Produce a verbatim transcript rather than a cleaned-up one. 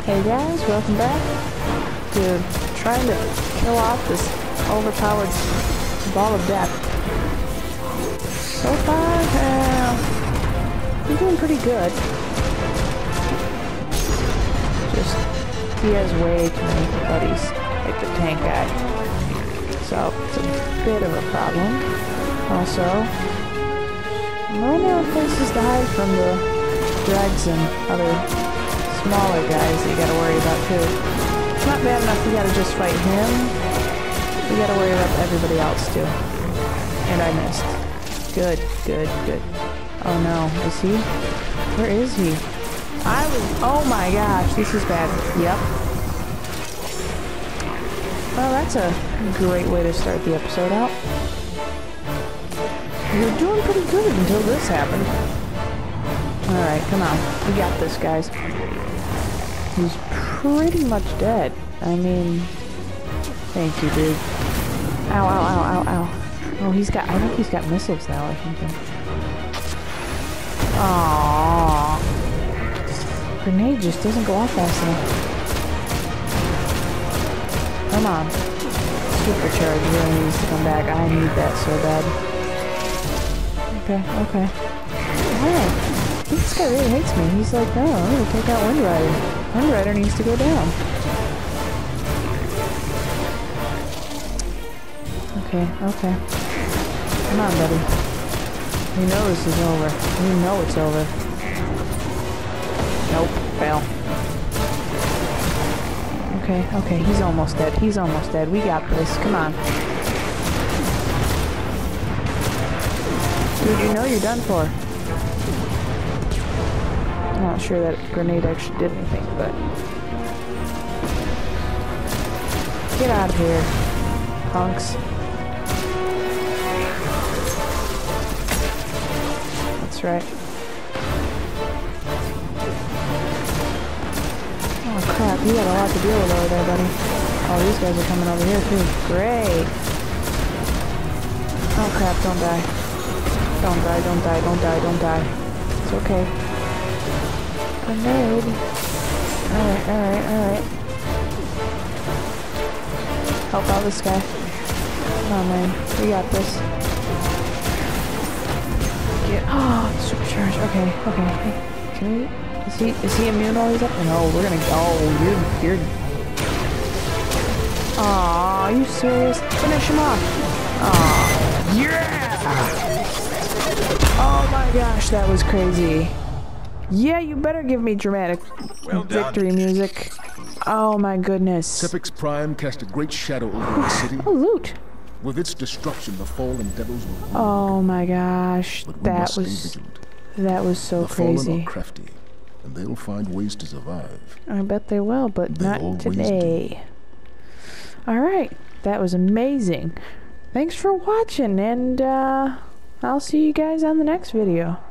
Hey guys, welcome back to trying to kill off this overpowered ball of death. So far, uh, I'm doing pretty good. Just, he has way too many buddies, like the tank guy. So, it's a bit of a problem. Also, I'm running out of places to hide from the dregs and other smaller guys that you gotta worry about too. It's not bad enough we gotta just fight him. We gotta worry about everybody else too. And I missed. Good, good, good. Oh no, is he? Where is he? I was, oh my gosh, this is bad. Yep. Well, that's a great way to start the episode out. We were doing pretty good until this happened. Alright, come on. We got this, guys. He's pretty much dead. I mean... Thank you, dude. Ow, ow, ow, ow, ow. Oh, he's got... I think he's got missiles now or something. Aww. Grenade just doesn't go off fast enough. Come on. Supercharge really needs to come back. I need that so bad. Okay, okay. Wow. This guy really hates me. He's like, no, I'm gonna take out Wind Rider. Wind Rider needs to go down. Okay, okay. Come on, buddy. You know this is over. You know it's over. Nope, fail. Okay, okay, he's almost dead. He's almost dead. We got this. Come on. Dude, you know you're done for. I'm not sure that grenade actually did anything, but... Get out of here, punks. That's right. Oh crap, you got a lot to deal with over there, buddy. Oh, these guys are coming over here too. Great. Oh crap, don't die. Don't die, don't die, don't die, don't die. It's okay. Grenade. Alright, alright, alright. Help out this guy. Come on, man. We got this. Get. Oh, supercharge. Okay, okay. Hey, can we. Is he, is he immune while he's up? No, we're gonna. Oh, you're. You're. Aw, are you serious? Finish him off. Aw. Yeah! Oh my gosh, that was crazy. Yeah, you better give me dramatic well victory music. Oh my goodness. Sepix Prime cast a great shadow over the city. Oh, loot. With its destruction, the fallen devils will rule. Oh my gosh, that was that was so the crazy. The fallen are crafty, and they'll find ways to survive. I bet they will, but they not today. All right, that was amazing. Thanks for watching, and uh I'll see you guys on the next video.